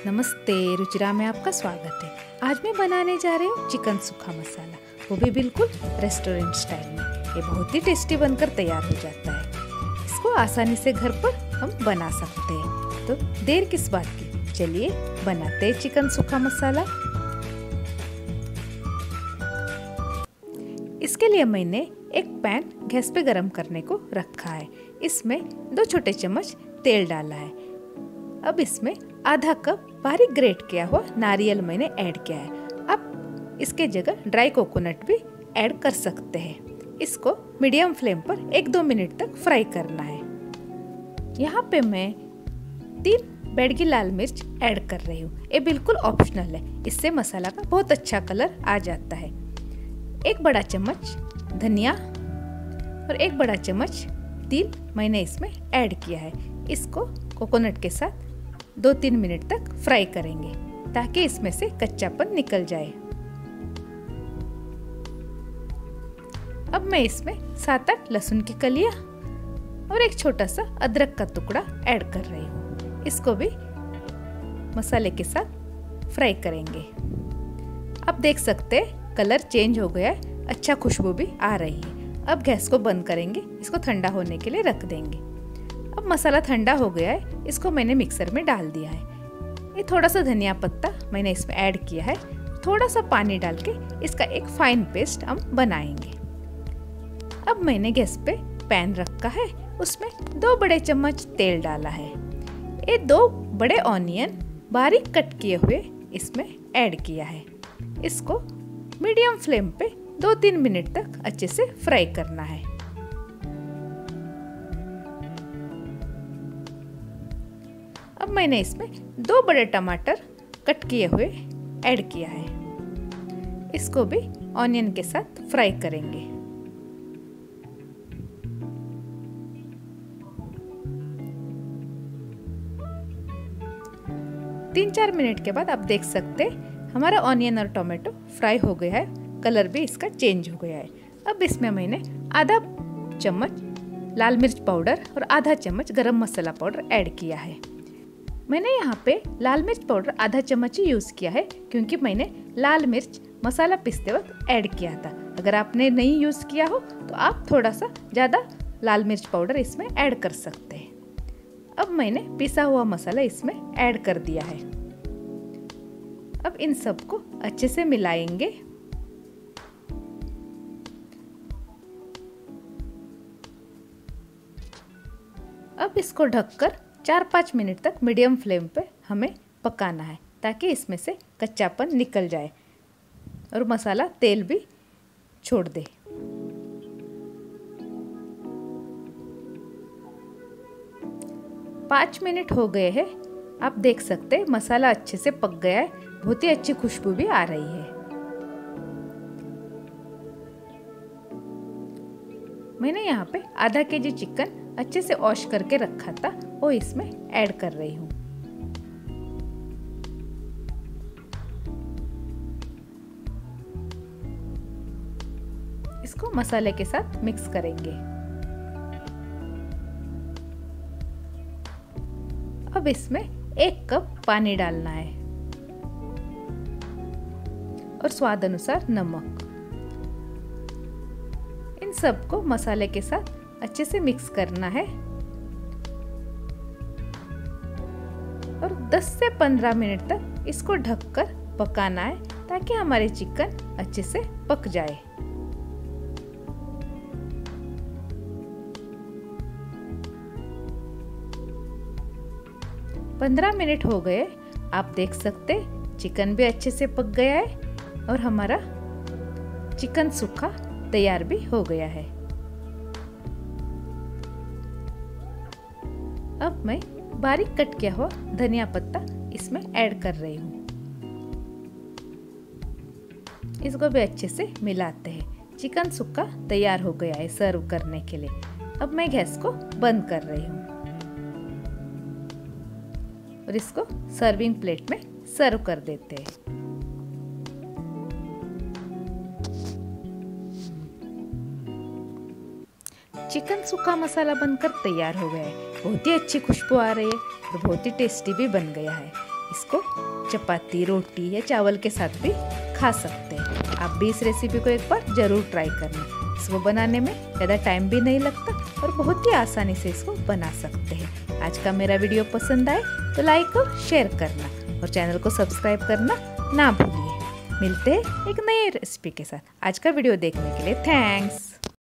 नमस्ते, रुचिरा में आपका स्वागत है। आज मैं बनाने जा रही हूँ चिकन सूखा मसाला, वो भी बिल्कुल रेस्टोरेंट स्टाइल में। ये बहुत ही टेस्टी बनकर तैयार हो जाता है। इसको आसानी से घर पर हम बना सकते हैं, तो देर किस बात की, चलिए बनाते हैं चिकन सूखा मसाला। इसके लिए मैंने एक पैन गैस पे गरम करने को रखा है। इसमें 2 छोटे चम्मच तेल डाला है। अब इसमें आधा कप बारीक ग्रेट किया हुआ नारियल मैंने ऐड किया है। अब इसके जगह ड्राई कोकोनट भी ऐड कर सकते हैं। इसको मीडियम फ्लेम पर 1-2 मिनट तक फ्राई करना है। यहाँ पे मैं 3 बेडगी लाल मिर्च ऐड कर रही हूँ। ये बिल्कुल ऑप्शनल है, इससे मसाला का बहुत अच्छा कलर आ जाता है। 1 बड़ा चम्मच धनिया और 1 बड़ा चम्मच तिल मैंने इसमें ऐड किया है। इसको कोकोनट के साथ 2-3 मिनट तक फ्राई करेंगे ताकि इसमें से कच्चापन निकल जाए। अब मैं इसमें 7-8 लहसुन की कलियां और एक छोटा सा अदरक का टुकड़ा ऐड कर रही हूँ। इसको भी मसाले के साथ फ्राई करेंगे। अब देख सकते हैं कलर चेंज हो गया है, अच्छा खुशबू भी आ रही है। अब गैस को बंद करेंगे, इसको ठंडा होने के लिए रख देंगे। अब मसाला ठंडा हो गया है, इसको मैंने मिक्सर में डाल दिया है। ये थोड़ा सा धनिया पत्ता मैंने इसमें ऐड किया है। थोड़ा सा पानी डाल के इसका एक फाइन पेस्ट हम बनाएंगे। अब मैंने गैस पे पैन रखा है, उसमें 2 बड़े चम्मच तेल डाला है। ये 2 बड़े ऑनियन बारीक कट किए हुए इसमें ऐड किया है। इसको मीडियम फ्लेम पे 2-3 मिनट तक अच्छे से फ्राई करना है। अब मैंने इसमें 2 बड़े टमाटर कट किए हुए ऐड किया है। इसको भी ऑनियन के साथ फ्राई करेंगे। तीन 4 मिनट के बाद आप देख सकते हैं हमारा ऑनियन और टोमेटो फ्राई हो गया है, कलर भी इसका चेंज हो गया है। अब इसमें मैंने आधा चम्मच लाल मिर्च पाउडर और आधा चम्मच गरम मसाला पाउडर ऐड किया है। मैंने यहाँ पे लाल मिर्च पाउडर आधा चम्मच ही यूज़ किया है, क्योंकि मैंने लाल मिर्च मसाला पीसते वक्त ऐड किया था। अगर आपने नहीं यूज़ किया हो तो आप थोड़ा सा ज़्यादा लाल मिर्च पाउडर इसमें ऐड कर सकते हैं। अब मैंने पिसा हुआ मसाला इसमें ऐड कर दिया है। अब इन सबको अच्छे से मिलाएंगे। अब इसको ढककर 4-5 मिनट तक मीडियम फ्लेम पे हमें पकाना है ताकि इसमें से कच्चापन निकल जाए और मसाला तेल भी छोड़ दे। पाँच मिनट हो गए हैं। आप देख सकते हैं मसाला अच्छे से पक गया है, बहुत ही अच्छी खुशबू भी आ रही है। मैंने यहाँ पे आधा केजी चिकन अच्छे से वॉश करके रखा था, वो इसमें ऐड कर रही हूँ। इसको मसाले के साथ मिक्स करेंगे। अब इसमें 1 कप पानी डालना है और स्वाद अनुसार नमक। इन सबको मसाले के साथ अच्छे से मिक्स करना है और 10 से 15 मिनट तक इसको ढककर पकाना है ताकि हमारे चिकन अच्छे से पक जाए। पंद्रह मिनट हो गए। आप देख सकते चिकन भी अच्छे से पक गया है और हमारा चिकन सूखा तैयार भी हो गया है। अब मैं बारीक कट किया हुआ धनिया पत्ता इसमें ऐड कर रही हूँ। इसको भी अच्छे से मिलाते हैं। चिकन सुक्का तैयार हो गया है सर्व करने के लिए। अब मैं गैस को बंद कर रही हूँ और इसको सर्विंग प्लेट में सर्व कर देते हैं। चिकन सूखा मसाला बनकर तैयार हो गया है। बहुत ही अच्छी खुशबू आ रही है और बहुत ही टेस्टी भी बन गया है। इसको चपाती, रोटी या चावल के साथ भी खा सकते हैं। आप भी इस रेसिपी को एक बार ज़रूर ट्राई करना। इसको बनाने में ज़्यादा टाइम भी नहीं लगता और बहुत ही आसानी से इसको बना सकते हैं। आज का मेरा वीडियो पसंद आए तो लाइक और शेयर करना और चैनल को सब्सक्राइब करना ना भूलिए। मिलते हैं एक नई रेसिपी के साथ। आज का वीडियो देखने के लिए थैंक्स।